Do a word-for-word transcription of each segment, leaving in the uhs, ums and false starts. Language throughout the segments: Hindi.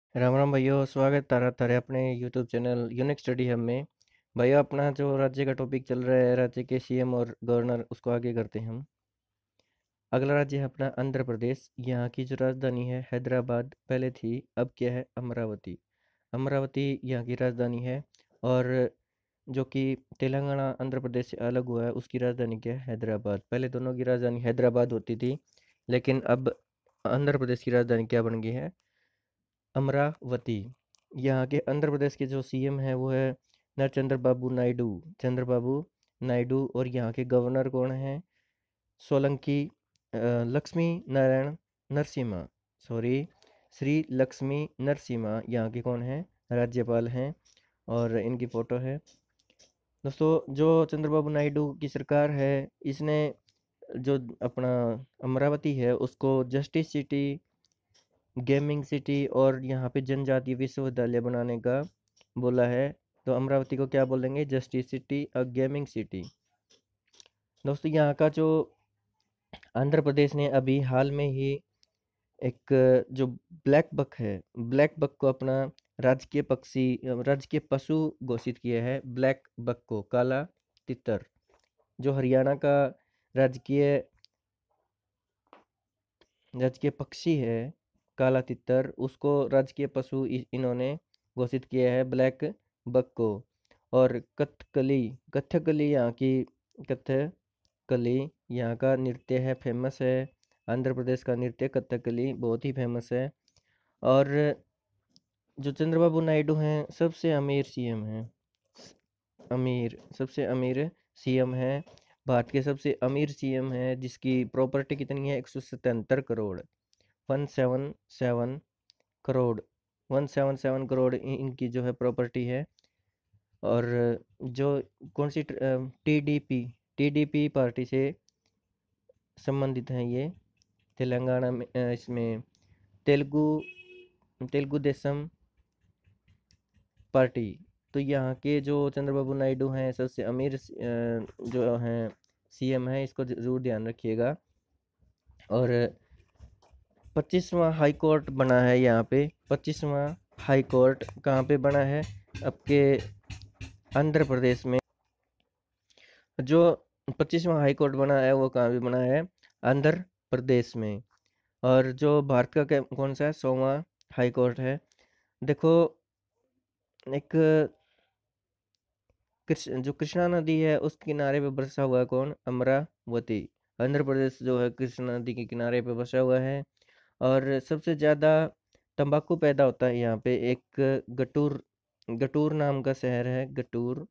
राम राम भाइयों, स्वागत तारा तारे अपने YouTube channel unique study hub में। भाइयों, अपना जो राज्य का टॉपिक चल रहा है, राज्य के सीएम और गवर्नर, उसको आगे करते हैं हम। अगला राज्य है अपना आंध्र प्रदेश। यहाँ की जो राजधानी है हैदराबाद पहले थी, अब क्या है अमरावती। अमरावती यहाँ की राजधानी है। और जो कि तेलंगाना आंध्र प्रदेश से अलग हुआ है, उसकी राजधानी क्या है हैदराबाद। पहले दोनों की राजधानी हैदराबाद होती थी, लेकिन अब आंध्र प्रदेश की राजधानी क्या बन गई है, अमरावती। यहाँ के आंध्र प्रदेश के जो सीएम है वो है नर बाबू नायडू, चंद्रबाबू नायडू। और यहाँ के गवर्नर कौन है, सोलंकी अ, लक्ष्मी नारायण नरसिम्हा, सॉरी श्री लक्ष्मी नरसिम्हा यहाँ के कौन है, राज्यपाल हैं। और इनकी फोटो है। दोस्तों, जो चंद्रबाबू नायडू की सरकार है, इसने जो अपना अमरावती है उसको जस्टिस सिटी, गेमिंग सिटी और यहाँ पे जनजातीय विश्वविद्यालय बनाने का बोला है। तो अमरावती को क्या बोलेंगे, जस्टिस सिटी और गेमिंग सिटी। दोस्तों, यहाँ का जो आंध्र प्रदेश ने अभी हाल में ही एक जो ब्लैक बक है, ब्लैक बक को अपना राजकीय पक्षी, राजकीय पशु घोषित किया है। ब्लैक बक को, काला तितर, जो हरियाणा का राजकीय राजकीय पक्षी है काला तितर, उसको राजकीय पशु इ- इन्होंने घोषित किया है, ब्लैक बक को। और कथकली, कथकली यहाँ की कथकली यहाँ का नृत्य है, फेमस है। आंध्र प्रदेश का नृत्य कथकली बहुत ही फेमस है। और जो चंद्रबाबू नायडू हैं, सबसे अमीर सीएम हैं, अमीर सबसे अमीर सीएम है। भारत के सबसे अमीर सीएम है, जिसकी प्रॉपर्टी कितनी है, एक सौ सतहत्तर crore, one seven seven crore, one seven seven crore इ- इनकी जो है प्रॉपर्टी है। और जो कौन सी टीडीपी टीडीपी पार्टी से संबंधित हैं ये, तेलंगाना में अ, इसमें तेलुगु तेलुगु देशम पार्टी। तो यहाँ के जो चंद्रबाबू नायडू हैं, सबसे अमीर स- अ, जो हैं सीएम हैं, इसको जरूर ध्यान रखिएगा। और पच्चीसवां हाई कोर्ट बना है यहाँ पे। पच्चीसवां हाई कोर्ट कहाँ पे बना है, आपके आंध्र प्रदेश में। जो पच्चीसवां हाई कोर्ट बना है वो कहाँ पे बना है, आंध्र प्रदेश में। और जो भारत का कै- कौन सा है, सौवां हाई कोर्ट है। देखो, एक कृष्ण जो कृष्णा नदी है उस किनारे पे बसा हुआ है कौन, अमरावती। आंध्र प्रदेश जो है कृष्णा नदी के किनारे पे बसा हुआ है। और सबसे ज़्यादा तंबाकू पैदा होता है यहाँ पे। एक गटूर गटूर नाम का शहर है, गटूर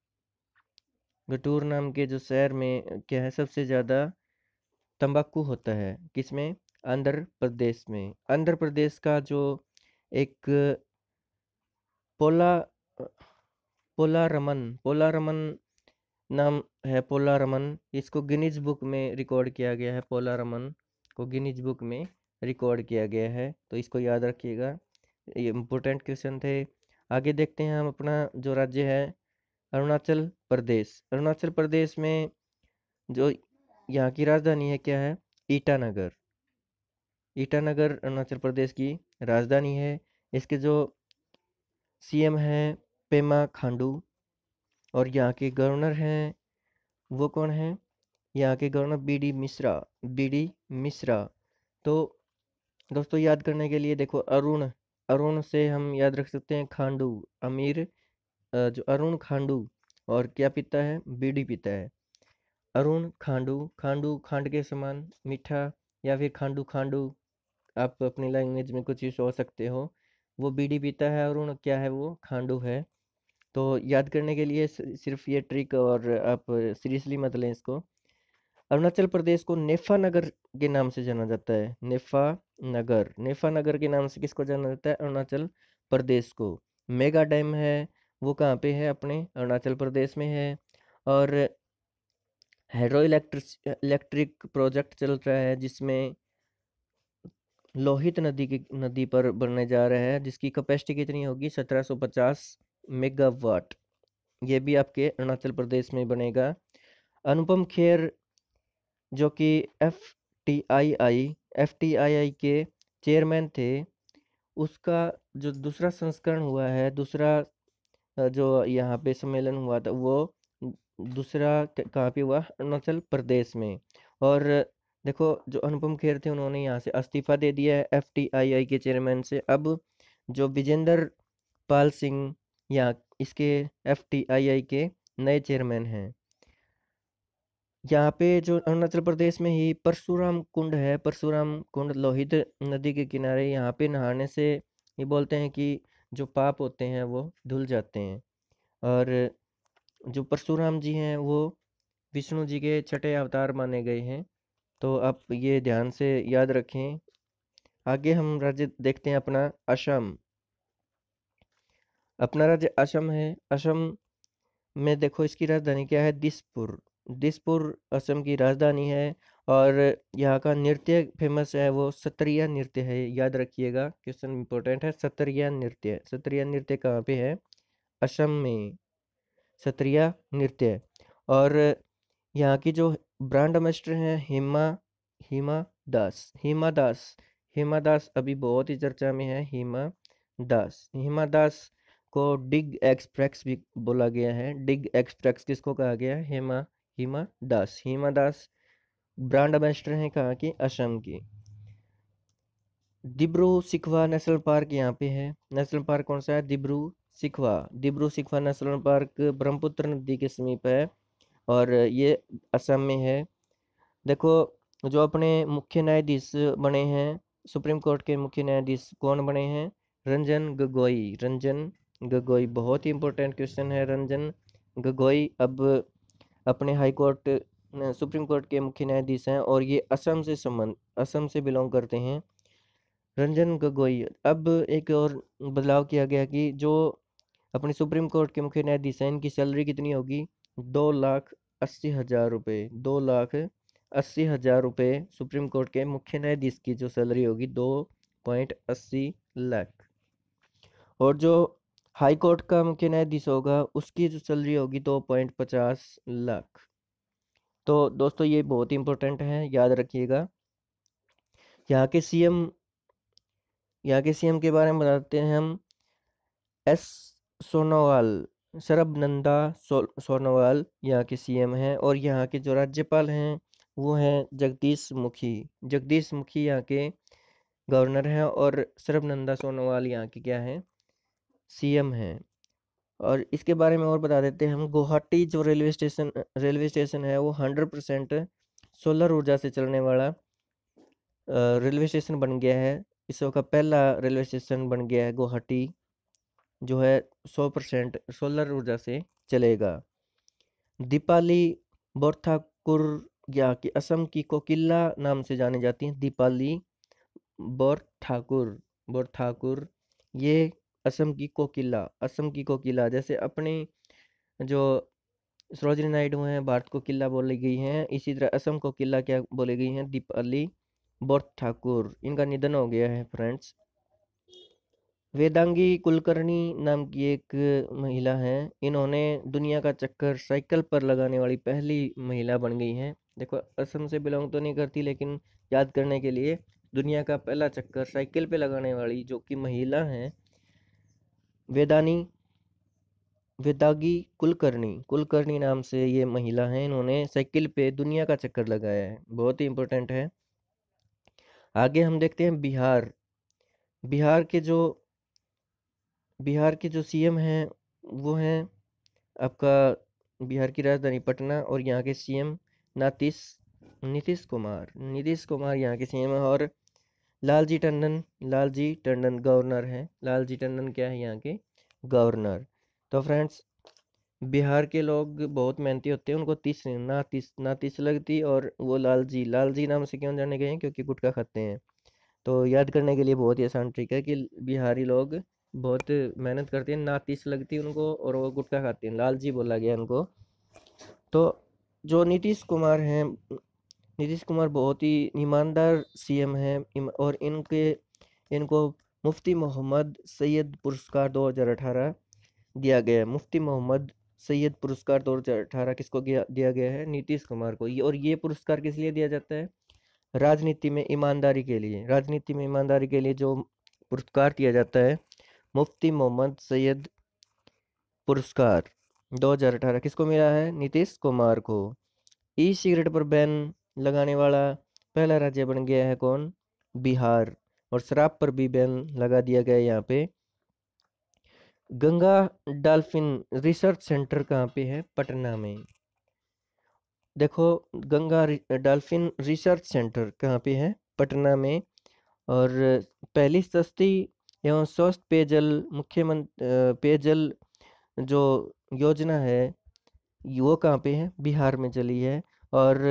गटूर नाम के जो शहर में क्या है, सबसे ज़्यादा तंबाकू होता है, किसमें, आंध्र प्रदेश में। आंध्र प्रदेश का जो एक पोला पोलारमन पोलारमन नाम है, पोलारमन, इसको गिनीज बुक में रिकॉर्ड किया गया है। पोलारमन को गिनीज बुक में रिकॉर्ड किया गया है, तो इसको याद रखिएगा, ये इम्पोर्टेंट क्वेश्चन थे। आगे देखते हैं हम अपना जो राज्य है, अरुणाचल प्रदेश। अरुणाचल प्रदेश में जो यहाँ की राजधानी है क्या है, ईटानगर। ईटानगर अरुणाचल प्रदेश की राजधानी है। इसके जो सीएम हैं पेमा खांडू। और यहाँ के गवर्नर हैं, वो कौन है, यहाँ के governor B D Mishra, B D Mishra. तो दोस्तों, याद करने के लिए देखो, अरुण अरुण से हम याद रख सकते हैं खांडू, अमीर, अ, जो अरुण खांडू। और क्या पीता है, बीड़ी पीता है। अरुण खांडू, खांडू खांड के समान मीठा, या फिर खांडू खांडू, आप अपनी लैंग्वेज में कुछ यूज हो सकते हो। वो बीड़ी पीता है, अरुण क्या है, वो खांडू है। तो याद करने के लिए सि- सिर्फ ये ट्रिक, और आप सीरियसली मत लें इसको। अरुणाचल प्रदेश को नेफा नगर के नाम से जाना जाता है, नेफा नगर। नेफा नगर के नाम से किसको जाना जाता है, अरुणाचल प्रदेश को। मेगा डैम है, वो कहाँ पे है, अपने अरुणाचल प्रदेश में है। और हाइड्रो इलेक्ट्रिक इलेक्ट्रिक प्रोजेक्ट चल रहा है, जिसमें लोहित नदी की नदी पर बनने जा रहा है, जिसकी कैपेसिटी कितनी होगी, सत्रह सौ पचास मेगावाट। ये भी आपके अरुणाचल प्रदेश में बनेगा। अनुपम खेर, जो कि F T I I F T I I के चेयरमैन थे, उसका जो दूसरा संस्करण हुआ है, दूसरा अ, जो यहाँ पे सम्मेलन हुआ था वो दूसरा क- कहाँ पे हुआ, अरुणाचल प्रदेश में। और देखो जो अनुपम खेर थे उन्होंने यहाँ से इस्तीफा दे दिया है एफ टी आई आई के चेयरमैन से। अब जो विजेंद्र पाल सिंह यहाँ इसके एफ टी आई आई के नए चेयरमैन हैं। यहाँ पे जो अरुणाचल प्रदेश में ही परशुराम कुंड है, परशुराम कुंड लोहित नदी के किनारे, यहाँ पे नहाने से ये बोलते हैं कि जो पाप होते हैं वो धुल जाते हैं। और जो परशुराम जी हैं वो विष्णु जी के छठे अवतार माने गए हैं। तो आप ये ध्यान से याद रखें। आगे हम राज्य देखते हैं अपना असम। अपना राज्य असम है। असम में देखो इसकी राजधानी क्या है, दिसपुर। दिसपुर असम की राजधानी है। और यहाँ का नृत्य फेमस है, वो सत्रिया नृत्य है। याद रखिएगा, क्वेश्चन इंपॉर्टेंट है। सत्रिया नृत्य, सत्रिया नृत्य कहाँ पे है, असम में सत्रिया नृत्य। और यहाँ की जो ब्रांड एम्बेसडर हैं हिमा हिमा दास, हिमा दास, हिमा दास अभी बहुत ही चर्चा में है। हिमा दास, हिमा दास को डिग एक्सप्रेस भी बोला गया है। डिग एक्सप्रेस किसको कहा गया है, हिमा हिमा दास। हिमा दास ब्रांड एम्बेसडर हैं कहाँ की, असम की। दिब्रू सिखवा नेशनल पार्क यहाँ पे है। नेशनल पार्क कौन सा है, दिब्रू सिखवा। दिब्रू सिखवा नेशनल पार्क ब्रह्मपुत्र नदी के समीप है और ये असम में है। देखो जो अपने मुख्य न्यायाधीश बने हैं, सुप्रीम कोर्ट के मुख्य न्यायाधीश कौन बने हैं, रंजन गोगोई। रंजन गोगोई बहुत ही इंपॉर्टेंट क्वेश्चन है। रंजन गोगोई अब अपने हाई कोर्ट सुप्रीम कोर्ट के मुख्य न्यायाधीश हैं और ये असम से संबंध असम से बिलोंग करते हैं, रंजन गोगोई। अब एक और बदलाव किया गया कि जो अपने सुप्रीम कोर्ट के मुख्य न्यायाधीश हैं इनकी सैलरी कितनी होगी, दो लाख अस्सी हजार रुपये। दो लाख अस्सी हजार रुपये सुप्रीम कोर्ट के मुख्य न्यायाधीश की जो सैलरी होगी, दो पॉइंट अस्सी लाख। और जो हाई कोर्ट का मुख्य न्यायाधीश होगा उसकी जो सैलरी होगी दो पॉइंट पचास लाख। तो दोस्तों ये बहुत इंपॉर्टेंट है, याद रखिएगा। यहाँ के सीएम यहाँ के सीएम के बारे में बताते हैं हम। एस सोनोवाल, सरबनंदा सो, सोनोवाल यहाँ के सीएम हैं। और यहाँ के जो राज्यपाल हैं वो हैं जगदीश मुखी। जगदीश मुखी यहाँ के गवर्नर हैं और सरबनंदा सोनोवाल यहाँ के क्या हैं, सीएम हैं। और इसके बारे में और बता देते हैं हम। गुवाहाटी जो रेलवे स्टेशन रेलवे स्टेशन है वो हंड्रेड परसेंट सोलर ऊर्जा से चलने वाला रेलवे स्टेशन बन गया है। इसरो का पहला रेलवे स्टेशन बन गया है गुवाहाटी, जो है सौ परसेंट सोलर ऊर्जा से चलेगा। दीपाली बोरठाकुर या कि असम की कोकिला नाम से जानी जाती हैं। दीपाली बोरठाकुर, बोरठाकुर ये असम की कोकिला, असम की कोकिला। जैसे अपने जो सरोजिनी नायडू हैं भारत को किला बोली गई हैं, इसी तरह असम को किला क्या बोली गई हैं, दीपाली बोरठाकुर। इनका निधन हो गया है फ्रेंड्स। वेदांगी कुलकर्णी नाम की एक महिला हैं, इन्होंने दुनिया का चक्कर साइकिल पर लगाने वाली पहली महिला बन गई हैं। देखो असम से बिलोंग तो नहीं करती लेकिन याद करने के लिए, दुनिया का पहला चक्कर साइकिल पे लगाने वाली जो कि महिला हैं, वेदानी वेदागी कुलकर्णी, कुलकर्णी नाम से ये महिला हैं। इन्होंने साइकिल पे दुनिया का चक्कर लगाया है, बहुत ही इंपॉर्टेंट है। आगे हम देखते हैं बिहार। बिहार के जो बिहार के जो सीएम हैं वो हैं आपका, बिहार की राजधानी पटना और यहाँ के सीएम नीतीश नीतीश कुमार। नीतीश कुमार यहाँ के सीएम है। और लालजी टंडन, लालजी टंडन गवर्नर है। लालजी टंडन क्या है, यहाँ के गवर्नर। तो फ्रेंड्स बिहार के लोग बहुत मेहनती होते हैं, उनको तीस ना तीस ना तीस लगती। और वो लालजी लालजी नाम से क्यों जाने गए हैं, क्योंकि गुटखा खाते हैं। तो याद करने के लिए बहुत ही आसान ट्रिक है कि बिहारी लोग बहुत मेहनत करते हैं, ना तीस लगती है उनको और वो गुटखा खाते हैं, लालजी बोला गया उनको। तो जो नीतीश कुमार हैं, नीतीश कुमार बहुत ही ईमानदार सीएम हैं और इनके इनको मुफ्ती मोहम्मद सैयद पुरस्कार दो हज़ार अठारह दिया गया है। मुफ्ती मोहम्मद सैयद पुरस्कार दो हज़ार अठारह किसको दिया गया है, नीतीश कुमार को। ये और ये पुरस्कार किस लिए दिया जाता है, राजनीति में ईमानदारी के लिए। राजनीति में ईमानदारी के लिए जो पुरस्कार दिया जाता है मुफ्ती मोहम्मद सैयद पुरस्कार दो हज़ार अठारह किसको मिला है? नीतीश कुमार को। ई सिगरेट पर बैन लगाने वाला पहला राज्य बन गया है कौन? बिहार। और शराब पर भी बैन लगा दिया गया है यहाँ पे। गंगा डॉल्फिन रिसर्च सेंटर कहाँ पे है? पटना में। देखो गंगा डॉल्फिन रिसर्च सेंटर कहाँ पे है? पटना में। और पहली सस्ती एवं स्वस्थ पेयजल मुख्यमंत्री पेयजल जो योजना है वो कहाँ पे है? बिहार में चली है। और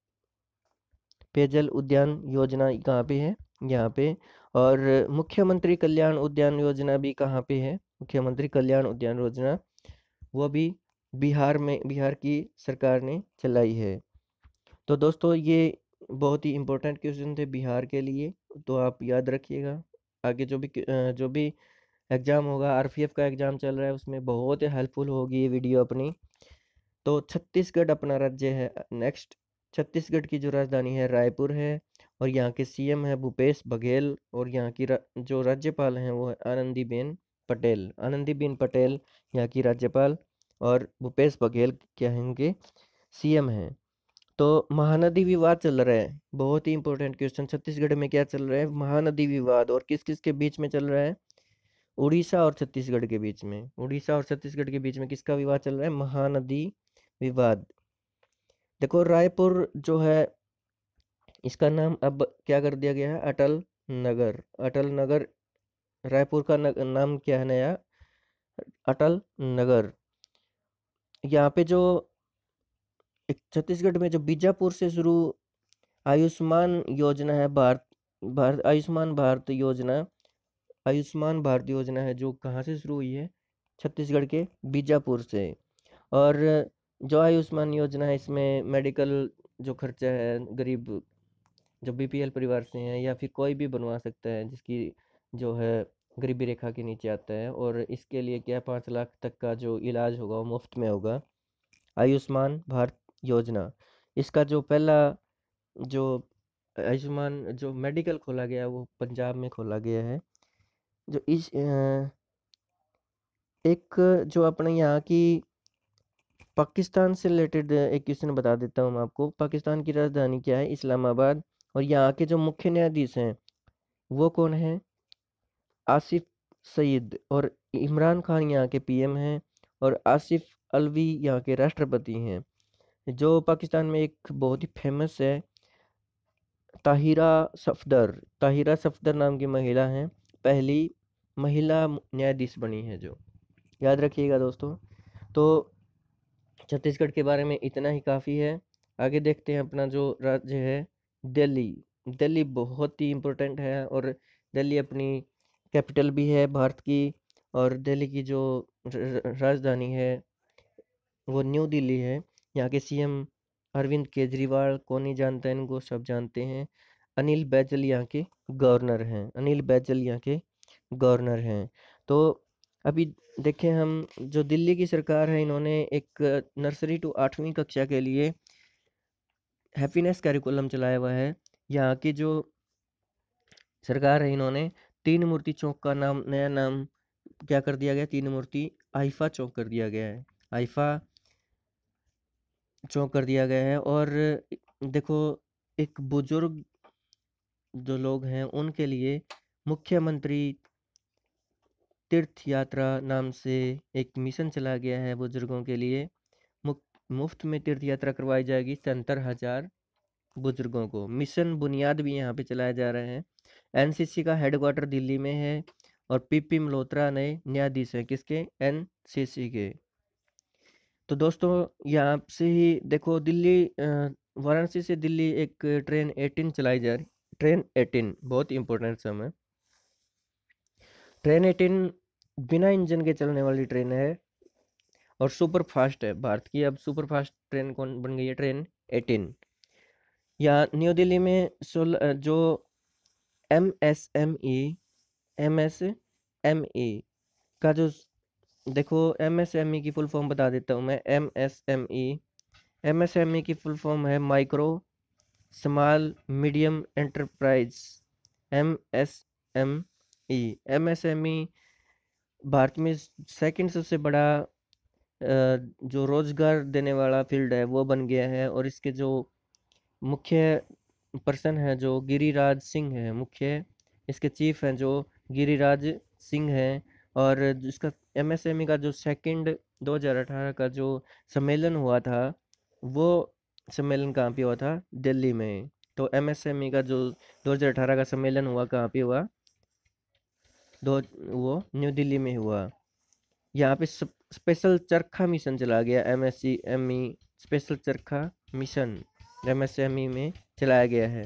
पेयजल उद्यान योजना कहाँ पे है? यहाँ पे। और मुख्यमंत्री कल्याण उद्यान योजना भी कहाँ पे है? मुख्यमंत्री कल्याण उद्यान योजना वो भी बिहार में, बिहार की सरकार ने चलाई है। तो दोस्तों ये बहुत ही इम्पोर्टेंट क्वेश्चन थे बिहार के लिए, तो आप याद रखिएगा। आगे जो भी जो भी एग्ज़ाम होगा, आरपीएफ का एग्ज़ाम चल रहा है, उसमें बहुत ही हेल्पफुल होगी ये वीडियो अपनी। तो छत्तीसगढ़ अपना राज्य है नेक्स्ट। छत्तीसगढ़ की जो राजधानी है रायपुर है। और यहाँ के सीएम है भूपेश बघेल। और यहाँ की रा, जो राज्यपाल हैं वो है आनंदीबेन पटेल। आनंदीबेन पटेल यहाँ की राज्यपाल और भूपेश बघेल क्या हैं? उनके सीएम हैं। तो महानदी विवाद चल रहा है, बहुत ही इंपॉर्टेंट क्वेश्चन। छत्तीसगढ़ में क्या चल रहा है? महानदी विवाद। और किस किस के बीच में चल रहा है? उड़ीसा और छत्तीसगढ़ के बीच में। उड़ीसा और छत्तीसगढ़ के बीच में किसका विवाद चल रहा है? महानदी विवाद। देखो रायपुर जो है इसका नाम अब क्या कर दिया गया है? अटल नगर। अटल नगर रायपुर का न, नाम क्या है नया? अटल नगर। यहाँ पे जो एक छत्तीसगढ़ में जो बीजापुर से शुरू आयुष्मान योजना है, भारत भारत आयुष्मान भारत योजना आयुष्मान भारत योजना है जो कहाँ से शुरू हुई है? छत्तीसगढ़ के बीजापुर से। और जो आयुष्मान योजना है इसमें मेडिकल जो खर्चा है गरीब जो बीपीएल परिवार से हैं या फिर कोई भी बनवा सकता है जिसकी जो है गरीबी रेखा के नीचे आता है। और इसके लिए क्या पाँच लाख तक का जो इलाज होगा वो मुफ्त में होगा। आयुष्मान भारत योजना, इसका जो पहला जो आयुष्मान जो मेडिकल खोला गया वो पंजाब में खोला गया है। जो इस एक जो अपने यहाँ की पाकिस्तान से रिलेटेड एक क्वेश्चन बता देता हूँ मैं आपको। पाकिस्तान की राजधानी क्या है? इस्लामाबाद। और यहाँ के जो मुख्य न्यायाधीश हैं वो कौन है? आसिफ सईद। और इमरान खान यहाँ के पीएम हैं। और आसिफ अलवी यहाँ के राष्ट्रपति हैं। जो पाकिस्तान में एक बहुत ही फेमस है ताहिरा सफदर। ताहिरा सफदर नाम की महिला हैं, पहली महिला न्यायाधीश बनी है जो, याद रखिएगा दोस्तों। तो छत्तीसगढ़ के बारे में इतना ही काफ़ी है। आगे देखते हैं अपना जो राज्य है दिल्ली। दिल्ली बहुत ही इम्पोर्टेंट है और दिल्ली अपनी कैपिटल भी है भारत की। और दिल्ली की जो राजधानी है वो न्यू दिल्ली है। यहाँ के सीएम अरविंद केजरीवाल, कौन नहीं जानता है इनको, सब जानते हैं। अनिल बैजल यहाँ के गवर्नर हैं। अनिल बैजल यहाँ के गवर्नर हैं। तो अभी देखें हम जो दिल्ली की सरकार है इन्होंने एक नर्सरी टू आठवीं कक्षा के लिए हैप्पीनेस कैरिकुलम चलाया हुआ है। यहाँ की जो सरकार है इन्होंने तीन मूर्ति चौक का नाम नया नाम क्या कर दिया गया? तीन मूर्ति आइफा चौक कर दिया गया है। आइफा चौक कर दिया गया है। और देखो एक बुजुर्ग जो लोग हैं उनके लिए मुख्यमंत्री तीर्थ यात्रा नाम से एक मिशन चला गया है बुजुर्गों के लिए। मुफ्त में तीर्थ यात्रा करवाई जाएगी सत्तर हजार बुजुर्गों को। मिशन बुनियाद भी यहाँ पे चलाया जा रहा है। एनसीसी का हेडक्वार्टर दिल्ली में है। और पीपी मल्होत्रा नए न्यायाधीश हैं किसके? एनसीसी के। तो दोस्तों यहाँ से ही देखो दिल्ली वाराणसी से दिल्ली एक ट्रेन अठारह चलाई जा रही। ट्रेन अठारह बहुत इंपॉर्टेंट सम है। ट्रेन अठारह बिना इंजन के चलने वाली ट्रेन है और सुपर फास्ट है। भारत की अब सुपर फास्ट ट्रेन कौन बन गई है? ट्रेन अठारह। यहाँ न्यू दिल्ली में सोलह जो M S M E M S M E का जो देखो एम एस एम ई की फुल फॉर्म बता देता हूँ मैं। M S M E M S M E की फुल फॉर्म है micro small medium enterprise. M S M E MSME Bharat में सेकंड सबसे बड़ा अ, जो रोजगार देने वाला फील्ड है वो बन गया है। और इसके जो मुख्य पर्सन है जो गिरिराज सिंह है, मुख्य इसके चीफ हैं जो गिरिराज सिंह हैं। और जिसका एमएसएमई का जो सेकंड दो हज़ार अठारह का जो सम्मेलन हुआ था, वो सम्मेलन कहाँ पे हुआ था? दिल्ली में। तो एमएसएमई का जो दो हज़ार अठारह का सम्मेलन हुआ कहाँ पे हुआ? दो वो न्यू दिल्ली में हुआ। यहाँ पे स्पेशल चरखा मिशन चला गया, एमएससी एमई स्पेशल चरखा मिशन एमएसएमई में चलाया गया है।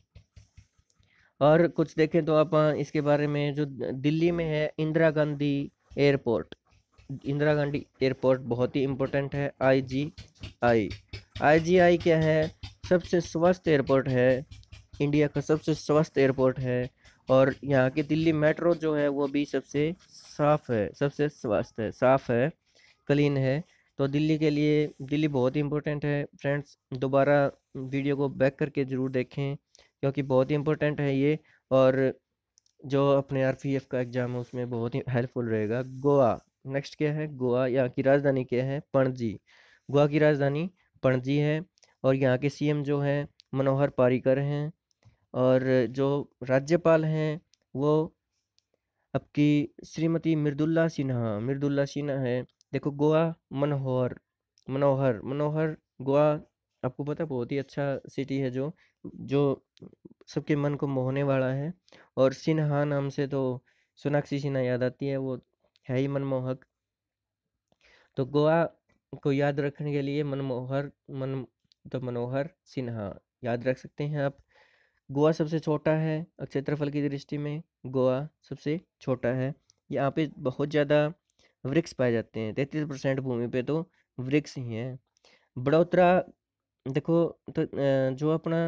और कुछ देखें तो आप इसके बारे में, जो दिल्ली में है इंदिरा गांधी एयरपोर्ट, इंदिरा गांधी एयरपोर्ट बहुत ही इम्पोर्टेंट है। आईजीआई आईजीआई क्या है? सबसे स्वस्थ एयरपोर्ट है, इंडिया का सबसे स्वस्थ एयरपोर्ट है। और यहाँ की दिल्ली मेट्रो जो है वो भी सबसे साफ है, सबसे स्वस्थ है, साफ है, क्लीन है। तो दिल्ली के लिए दिल्ली बहुत ही इम्पोर्टेंट है फ्रेंड्स। दोबारा वीडियो को बैक करके ज़रूर देखें क्योंकि बहुत ही इम्पोर्टेंट है ये। और जो अपने आरपीएफ का एग्ज़ाम है उसमें बहुत ही हेल्पफुल रहेगा। गोवा नेक्स्ट क्या है? गोवा, यहाँ की राजधानी क्या है? पणजी। गोवा की राजधानी पणजी है। और यहाँ के सीएम जो है मनोहर पार्रिकर हैं। और जो राज्यपाल हैं वो आपकी श्रीमती मृदुला सिन्हा, मृदुला सिन्हा है। देखो गोवा मनोहर मनोहर मनोहर गोवा आपको पता है बहुत ही अच्छा सिटी है, जो जो सबके मन को मोहने वाला है। और सिन्हा नाम से तो सोनाक्षी सिन्हा याद आती है, वो है ही मनमोहक। तो गोवा को याद रखने के लिए मनमोहर मन तो मनोहर सिन्हा याद रख सकते हैं आप। गोवा सबसे छोटा है क्षेत्रफल की दृष्टि में, गोवा सबसे छोटा है। यहाँ पे बहुत ज़्यादा वृक्ष पाए जाते हैं, तैंतीस परसेंट भूमि पे तो वृक्ष ही हैं। बड़ोदरा देखो तो अ, जो अपना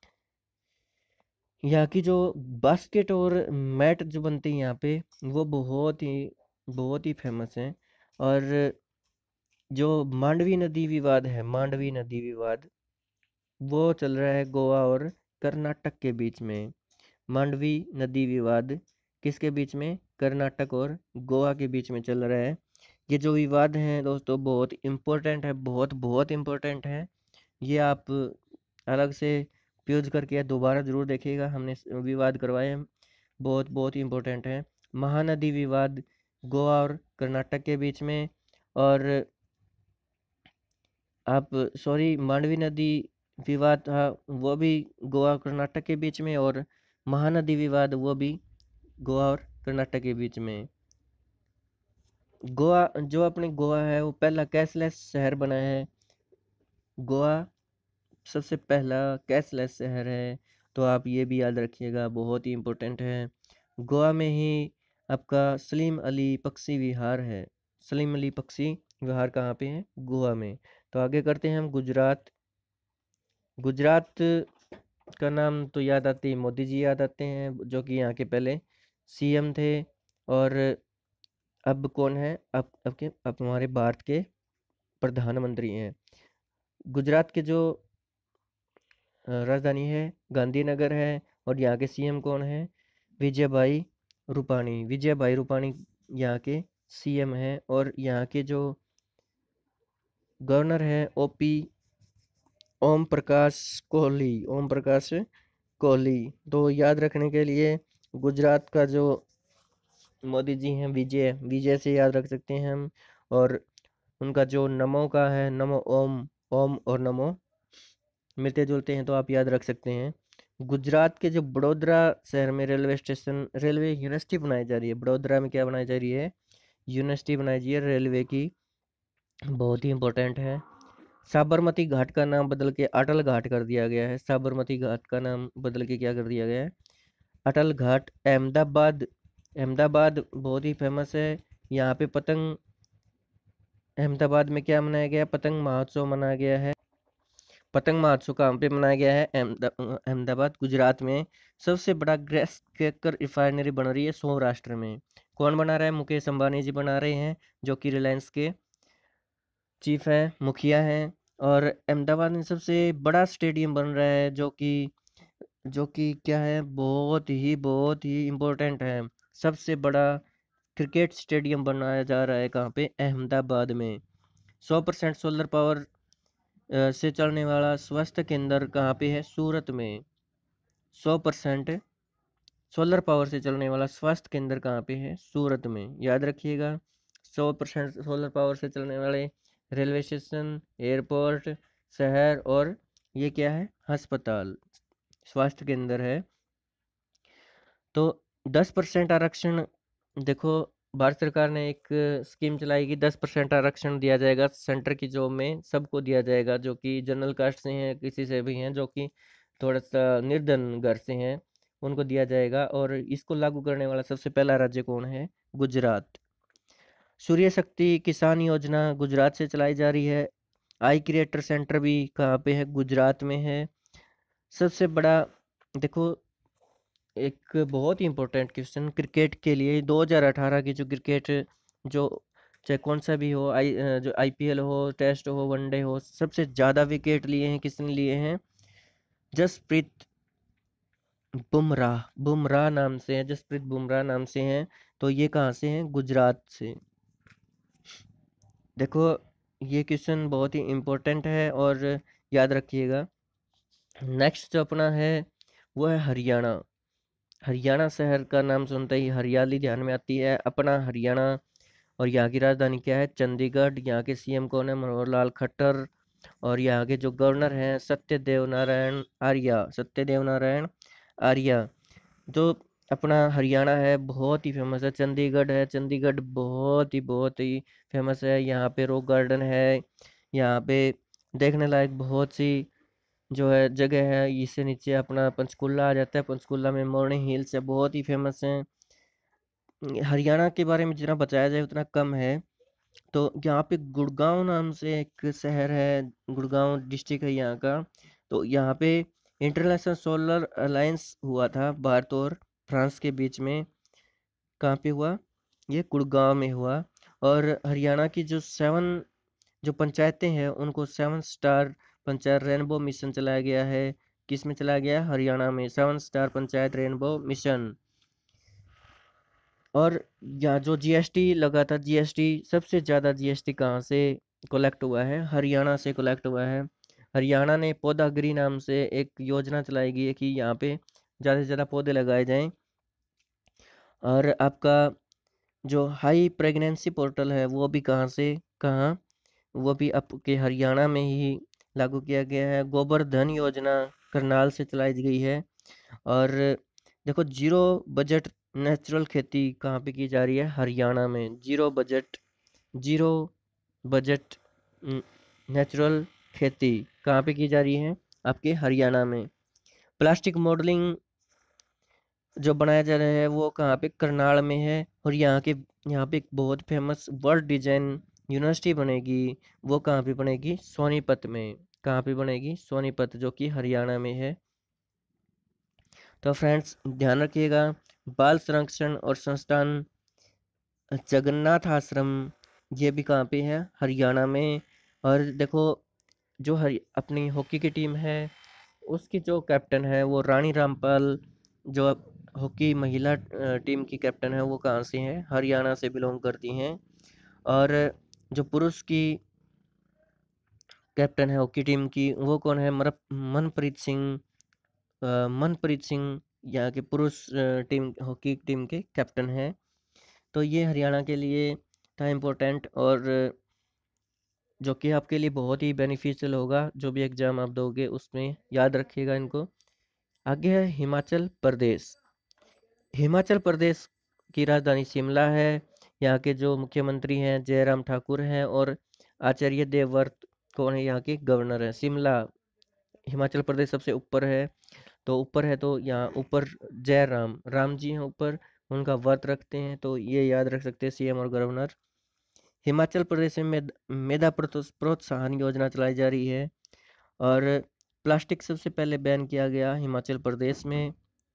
यहाँ की जो बास्केट और मैट जो बनते हैं यहाँ पे, वो बहुत ही बहुत ही फेमस हैं। और जो मांडवी नदी विवाद है, मांडवी नदी विवाद वो चल रहा है गोवा और कर्नाटक के बीच में। मांडवी नदी विवाद किसके बीच में? कर्नाटक और गोवा के बीच में चल रहा है। ये जो विवाद हैं दोस्तों बहुत इम्पोर्टेंट है, बहुत बहुत इम्पोर्टेंट है। ये आप अलग से प्यूज करके दोबारा ज़रूर देखिएगा, हमने विवाद करवाए हैं, बहुत बहुत ही इम्पोर्टेंट है। महानदी विवाद गोवा और कर्नाटक के बीच में। और आप सॉरी मांडवी नदी विवाद था वो भी गोवा कर्नाटक के बीच में। और महानदी विवाद वो भी गोवा और कर्नाटक के बीच में। गोवा जो अपने गोवा है वो पहला कैशलेस शहर बना है। गोवा सबसे पहला कैशलेस शहर है, तो आप ये भी याद रखिएगा, बहुत ही इम्पोर्टेंट है। गोवा में ही आपका सलीम अली पक्षी विहार है। सलीम अली पक्षी विहार कहाँ पे है? गोवा में। तो आगे करते हैं हम गुजरात। गुजरात का नाम तो याद आते ही मोदी जी याद आते हैं, जो कि यहाँ के पहले सीएम थे। और अब कौन है? अब अब के अब हमारे भारत के प्रधानमंत्री हैं। गुजरात के जो राजधानी है गांधीनगर है। और यहाँ के सीएम कौन है? विजय भाई रूपाणी। विजय भाई रूपाणी यहाँ के सीएम हैं। और यहाँ के जो गवर्नर हैं ओपी ओम प्रकाश कोहली, ओम प्रकाश कोहली। तो याद रखने के लिए गुजरात का जो मोदी जी हैं विजय, विजय से याद रख सकते हैं हम। और उनका जो नमो का है, नमो ओम, ओम और नमो मिलते जुलते हैं, तो आप याद रख सकते हैं। गुजरात के जो बड़ोदरा शहर में रेलवे स्टेशन, रेलवे यूनिवर्सिटी बनाई जा रही है। बड़ोदरा में क्या बनाई जा रही है? यूनिवर्सिटी बनाई जा रही है रेलवे की, बहुत ही इम्पोर्टेंट है। साबरमती घाट का नाम बदल के अटल घाट कर दिया गया है। साबरमती घाट का नाम बदल के क्या कर दिया गया है? अटल घाट। अहमदाबाद, अहमदाबाद बहुत ही फेमस है। यहाँ पे पतंग, अहमदाबाद में क्या मनाया गया? पतंग महोत्सव मनाया गया है। पतंग महोत्सव कहाँ पे मनाया गया है? अहमदाबाद गुजरात में। सबसे बड़ा गैस क्रैकर रिफाइनरी बन रही है सौराष्ट्र में। कौन बना रहा है? मुकेश अंबानी जी बना रहे हैं, जो कि रिलायंस के चीफ हैं, मुखिया हैं। और अहमदाबाद में सबसे बड़ा स्टेडियम बन रहा है, जो कि जो कि क्या है, बहुत ही बहुत ही इम्पोर्टेंट है। सबसे बड़ा क्रिकेट स्टेडियम बनाया जा रहा है कहाँ पे, अहमदाबाद में। सौ परसेंट सोलर पावर से चलने वाला स्वास्थ्य केंद्र कहाँ पे है, सूरत में। सौ परसेंट सोलर पावर से चलने वाला स्वास्थ्य केंद्र कहाँ पे है, सूरत में, याद रखिएगा। सौ परसेंट सोलर पावर से चलने वाले रेलवे स्टेशन, एयरपोर्ट, शहर और ये क्या है, अस्पताल, स्वास्थ्य केंद्र है। तो दस परसेंट आरक्षण, देखो भारत सरकार ने एक स्कीम चलाई कि दस परसेंट आरक्षण दिया जाएगा सेंटर की जॉब में, सबको दिया जाएगा जो कि जनरल कास्ट से हैं, किसी से भी हैं, जो कि थोड़ा सा निर्धन घर से हैं, उनको दिया जाएगा। और इसको लागू करने वाला सबसे पहला राज्य कौन है, गुजरात। सूर्य शक्ति किसान योजना गुजरात से चलाई जा रही है। आई क्रिएटर सेंटर भी कहाँ पे है, गुजरात में है। सबसे बड़ा, देखो एक बहुत ही इम्पोर्टेंट क्वेश्चन क्रिकेट के लिए, दो हज़ार अठारह की जो क्रिकेट, जो चाहे कौन सा भी हो, आई जो आईपीएल हो, टेस्ट हो, वनडे हो, सबसे ज़्यादा विकेट लिए हैं किसने लिए हैं, जसप्रीत बुमराह, बुमराह नाम से है, जसप्रीत बुमराह नाम से हैं। तो ये कहाँ से हैं, गुजरात से। देखो ये क्वेश्चन बहुत ही इम्पोर्टेंट है और याद रखिएगा। नेक्स्ट जो अपना है वो है हरियाणा। हरियाणा शहर का नाम सुनते ही हरियाली ध्यान में आती है, अपना हरियाणा। और यहाँ की राजधानी क्या है, चंडीगढ़। यहाँ के सीएम कौन है, मनोहर लाल खट्टर। और यहाँ के जो गवर्नर हैं सत्यदेव नारायण आर्य, सत्यदेव नारायण आर्य। जो अपना हरियाणा है बहुत ही फेमस है, चंडीगढ़ है, चंडीगढ़ बहुत ही बहुत ही फेमस है। यहाँ पे रॉक गार्डन है, यहाँ पे देखने लायक बहुत सी जो है जगह है। इससे नीचे अपना पंचकुला आ जाता है, पंचकुला में मॉर्निंग हिल्स है, बहुत ही फेमस है। हरियाणा के बारे में जितना बताया जाए उतना कम है। तो यहाँ पे गुड़गांव नाम से एक शहर है, गुड़गांव डिस्ट्रिक्ट है यहाँ का। तो यहाँ पे इंटरनेशनल सोलर अलायंस हुआ था भारत और फ्रांस के बीच में। कहाँ पे हुआ, ये गुड़गांव में हुआ। और हरियाणा की जो सेवन जो पंचायतें हैं उनको seven star panchayat rainbow mission चलाया गया है। किस में चलाया गया, हरियाणा में, seven star panchayat rainbow mission. और यहाँ जो जीएसटी लगा था, जीएसटी सबसे ज़्यादा जीएसटी कहाँ से कलेक्ट हुआ है, हरियाणा से कलेक्ट हुआ है। हरियाणा ने पौधागिरी नाम से एक योजना चलाई गई है कि यहाँ पे ज़्यादा से ज़्यादा पौधे लगाए जाएं। और आपका जो हाई प्रेगनेंसी पोर्टल है वो भी कहाँ से कहाँ, वो भी आपके हरियाणा में ही लागू किया गया है। गोबर धन योजना करनाल से चलाई गई है। और देखो जीरो बजट नेचुरल खेती कहाँ पे की जा रही है, हरियाणा में। Zero budget zero budget natural खेती कहाँ पे की जा रही है, आपके हरियाणा में। प्लास्टिक मॉडलिंग जो बनाया जा रहा है वो कहाँ पे, करनाल में है। और यहाँ के यहाँ पे एक बहुत फेमस वर्ल्ड डिजाइन यूनिवर्सिटी बनेगी, वो कहाँ पे बनेगी, सोनीपत में। कहाँ पे बनेगी, सोनीपत, जो कि हरियाणा में है। तो फ्रेंड्स ध्यान रखिएगा, बाल संरक्षण और संस्थान जगन्नाथ आश्रम, ये भी कहाँ पे है, हरियाणा में। और देखो जो हरि अपनी हॉकी की टीम है उसकी जो कैप्टन है वो रानी रामपाल, जो हॉकी महिला टीम की कैप्टन है वो कहाँ से हैं, हरियाणा से बिलोंग करती हैं। और जो पुरुष की कैप्टन है हॉकी टीम की वो कौन है, मर मनप्रीत सिंह। अ, मनप्रीत सिंह यहाँ के पुरुष टीम हॉकी टीम के कैप्टन हैं। तो ये हरियाणा के लिए था इम्पोर्टेंट, और जो कि आपके लिए बहुत ही बेनिफिशियल होगा, जो भी एग्ज़ाम आप दोगे उसमें याद रखिएगा इनको। आगे है हिमाचल प्रदेश। हिमाचल प्रदेश की राजधानी शिमला है। यहाँ के जो मुख्यमंत्री हैं जयराम ठाकुर हैं, और आचार्य देवव्रत कौन है, यहाँ के गवर्नर हैं। शिमला, हिमाचल प्रदेश सबसे ऊपर है। तो ऊपर है तो यहाँ ऊपर जयराम, राम जी हैं ऊपर, उनका व्रत रखते हैं, तो ये याद रख सकते हैं सीएम और गवर्नर। हिमाचल प्रदेश में मेद, मेधा प्रोत्साहन योजना चलाई जा रही है। और प्लास्टिक सबसे पहले बैन किया गया हिमाचल प्रदेश में।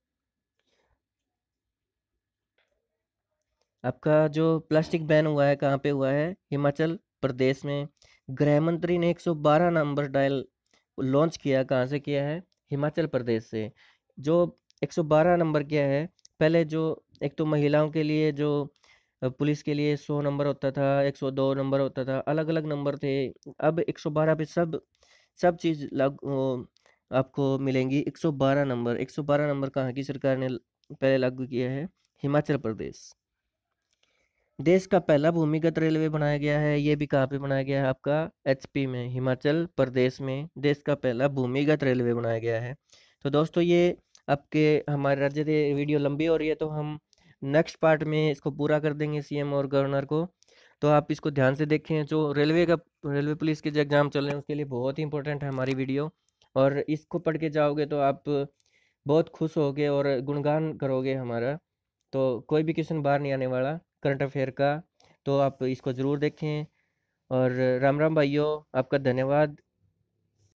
आपका जो प्लास्टिक बैन हुआ है कहाँ पे हुआ है, हिमाचल प्रदेश में। गृह मंत्री ने एक सौ बारह नंबर डायल लॉन्च किया, कहाँ से किया है, हिमाचल प्रदेश से। जो एक सौ बारह नंबर किया है पहले जो एक तो महिलाओं के लिए जो अ, पुलिस के लिए सौ नंबर होता था, एक सौ दो नंबर होता था, अलग-अलग नंबर थे। अब एक सौ बारह पे सब सब चीज़ लागू अ, आपको मिलेंगी। एक सौ बारह नंबर एक सौ बारह नंबर कहाँ की सरकार ने ल पहले लागू किया है? हिमाचल प्रदेश। देश का पहला भूमिगत रेलवे बनाया गया है, ये भी कहाँ पे बनाया गया है? आपका एचपी में, हिमाचल प्रदेश में देश का पहला भूमिगत रेलवे बनाया गया है। तो दोस्तों ये आपके हमारे राज्य से वीडियो लंबी हो रही है, तो हम नेक्स्ट पार्ट में इसको पूरा कर देंगे सीएम और गवर्नर को। तो आप इसको ध्यान से देखें। जो रेलवे का रेलवे पुलिस के जो एग्ज़ाम चल रहे हैं उसके लिए बहुत ही इंपॉर्टेंट है हमारी वीडियो, और इसको पढ़ के जाओगे तो आप बहुत खुश होगे और गुणगान करोगे हमारा। तो कोई भी क्वेश्चन बाहर नहीं आने वाला करंट अफेयर का, तो आप इसको ज़रूर देखें। और राम राम भाइयों, आपका धन्यवाद।